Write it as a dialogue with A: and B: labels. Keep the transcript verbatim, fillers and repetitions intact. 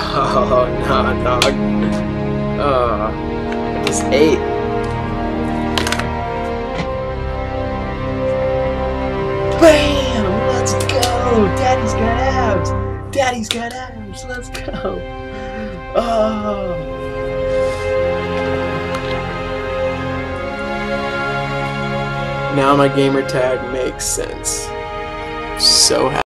A: Oh, nah, dog. Oh, I just ate. Bam! Let's go! Daddy's got abs! Daddy's got abs! Let's go! Oh! Now my gamer tag makes sense. So happy.